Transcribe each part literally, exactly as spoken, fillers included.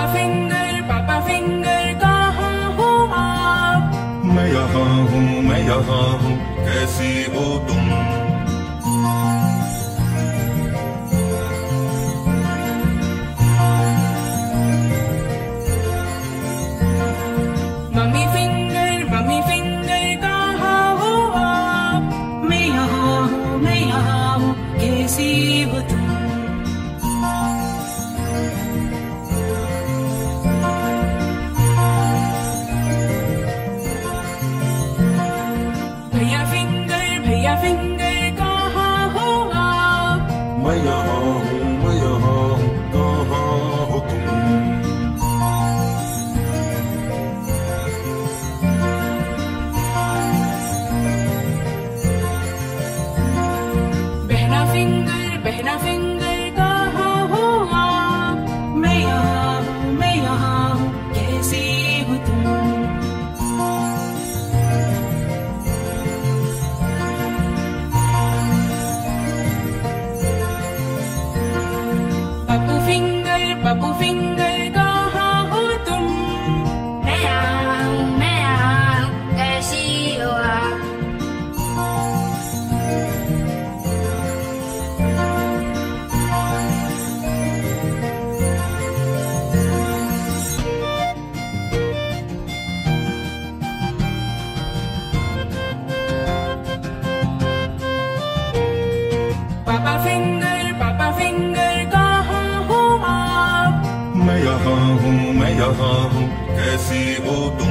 Finger पापा finger कहाँ हो आप? मैं यहाँ हूँ मैं यहाँ हूँ, कैसी हो तुम? मम्मी फिंगर मम्मी फिंगर कहाँ हो आप? मैं यहाँ हूँ मैं यहाँ हूँ, कैसी हो तुम? भैया फिंगर भैया फिंगर कहाँ हो आप? मैं यहाँ हूँ मैं यहाँ हूँ, कहाँ हो तुम? बहना फिंगर बहना फिंगर कहाँ हो आप? मैं यहाँ हूँ मैं यहाँ हूँ, कैसी हो तुम? पप्पू फिंगर पप्पू फिंगर कहाँ हो तुम? मैं यहाँ हूँ मैं यहाँ हूँ, कैसी हो आप? पापा फिंगर पापा फिंगर कहाँ हो आप? मैं यहाँ हूँ मैं यहाँ हूँ, कैसी हो तुम?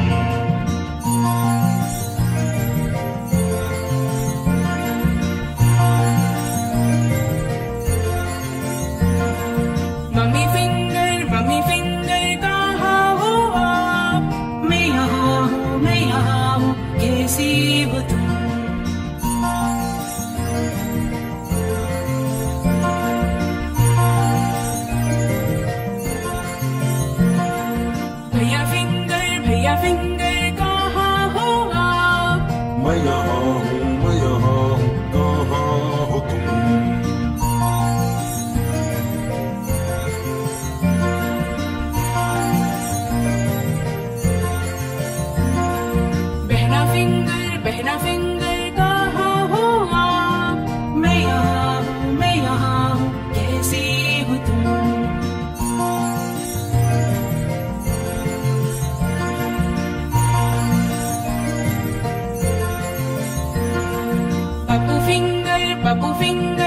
मम्मी फिंगर मम्मी फिंगर कहाँ हो आप? मैं यहाँ हूँ मैं यहाँ हूँ, कैसी हो तुम? भैया फिंगर भैया फिंगर कहाँ हो आप? मैं यहाँ हूँ मैं यहाँ हूँ, कहाँ हो तुम? बहना फिंगर बहना फिंगर कहाँ हो आप? मैं यहाँ हूँ मैं यहाँ हूँ, कैसी हो तुम? Pappu finger Pappu finger